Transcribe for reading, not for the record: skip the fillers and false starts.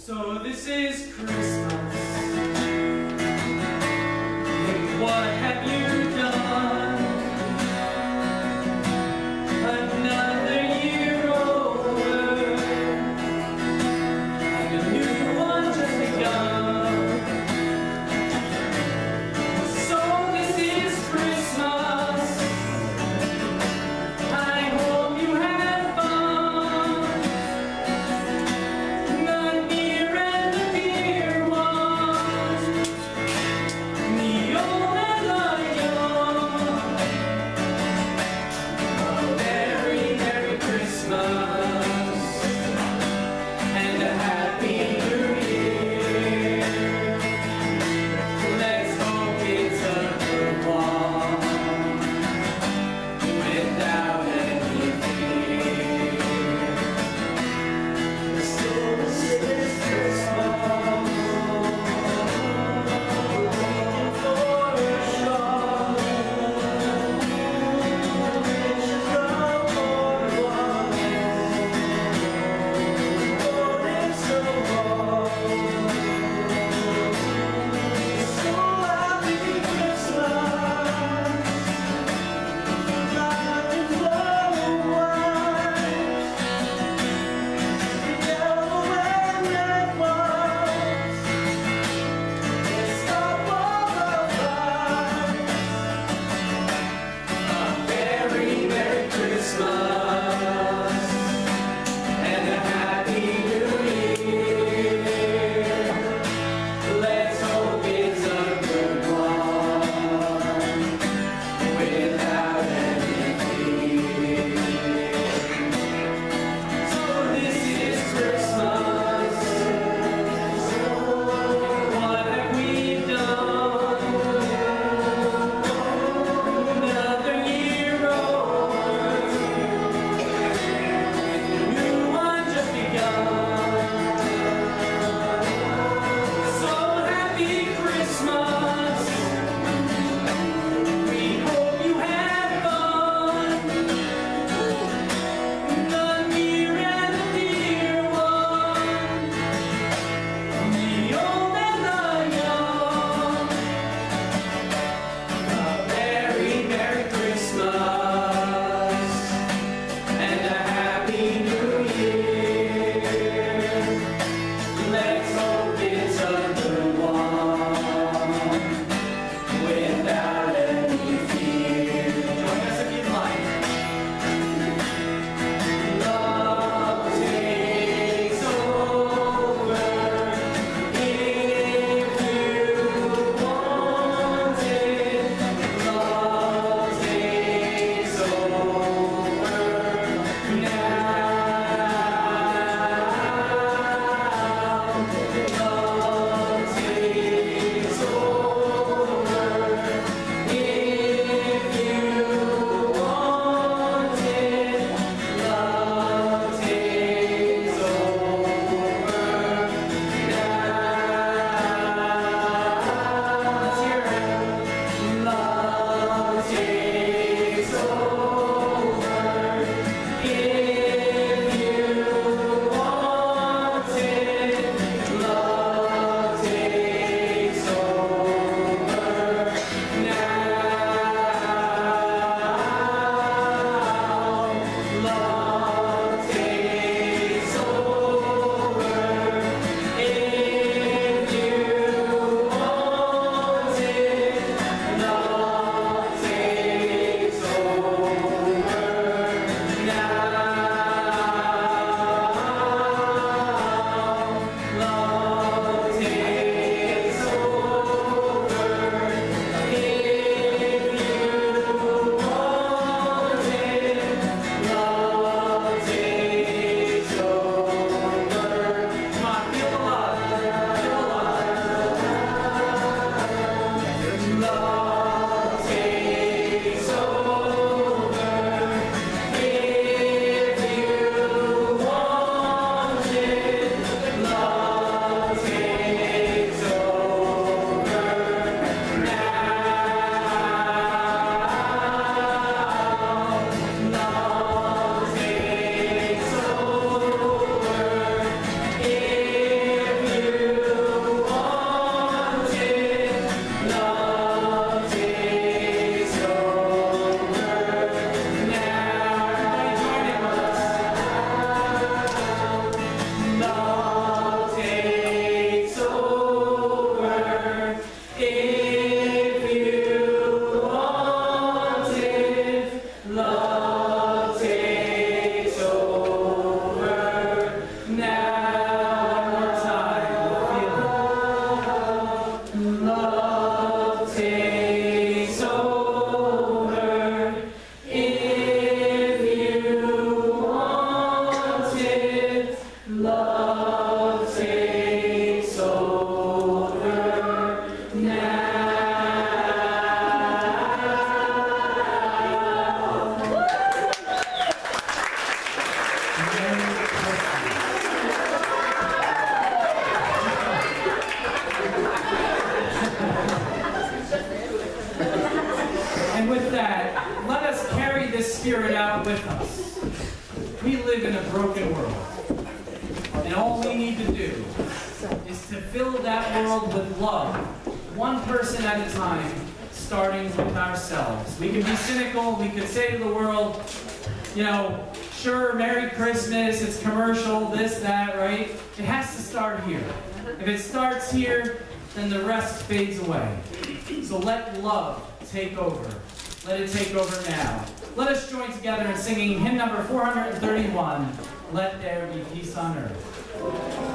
So this is Christmas, and what have you done? Another year over, and a new one just begun. So this is Christmas, I hope you had fun. The near and the dear ones all we need to do is to fill that world with love, one person at a time, starting with ourselves. We can be cynical, we could say to the world, you know, sure, Merry Christmas, it's commercial, this, that, right? It has to start here. If it starts here, then the rest fades away. So let love take over. Let it take over now. Let us join together in singing hymn number 431, Let There Be Peace on Earth.